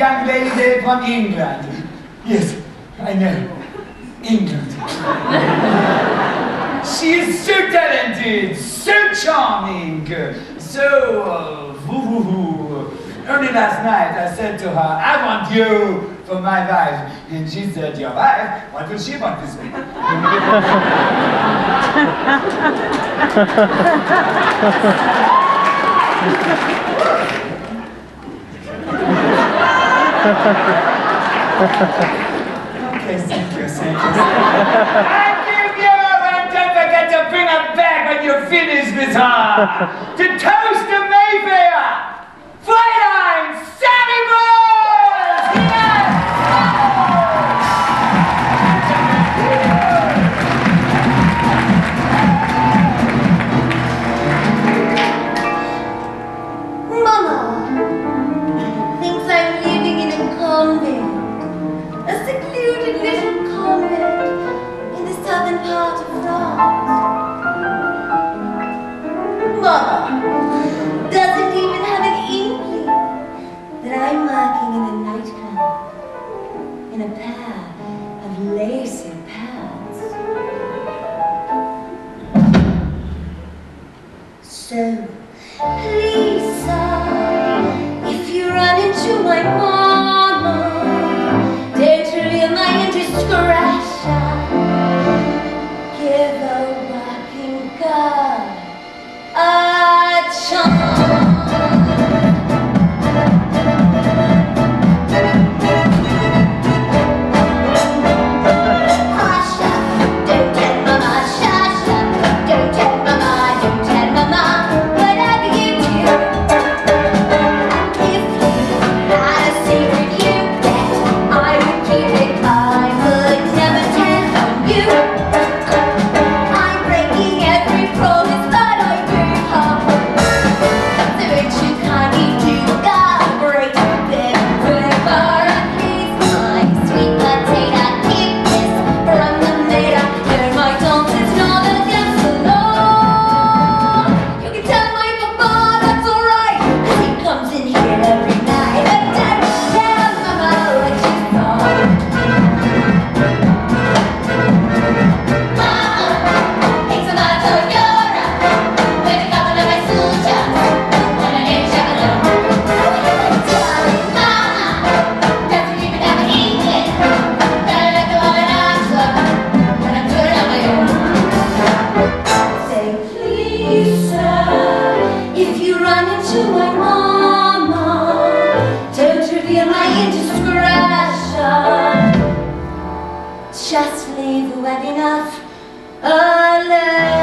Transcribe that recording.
young lady from England. Yes, I know. England. She is so talented, so charming, so woo-hoo-hoo. Only last night I said to her, I want you for my wife. And she said, your wife? What would she want with me? Okay, thank you. I give you, and don't forget to bring her back when you're finished with her. To toast the Mayfair! Freilein Sally Boys! Yes! Mama thinks I'm living in a convent. A secluded little convent in the southern part of France. Mama doesn't even have an inkling that I'm working in a nightclub in a pair of lacy pants. So, please, sir, if you run into my mama, don't reveal my indiscretion. Give a working girl a chance. Hush up, don't tell mama, shush up, don't tell mama, whatever you do. If you had a secret you bet, I would keep it, I would never tell on you. I'm breaking every promise that I gave her. So won't you kindly do cooperate a bit forever and please, my sweet potato, keep this from the mater. You're my dances, not against the law. You can tell my papa that's alright, 'cause he comes in here every night. But don't tell mama what you thought. Mama, it's about Toyota. With a couple of my soldiers on an air jacket. Darling, mama doesn't even have an inkling that I let go of an answer when I'm doing it on my own. Say, please, sir, if you run into my mama, don't reveal my indiscretion. Just leave the wedding off alone.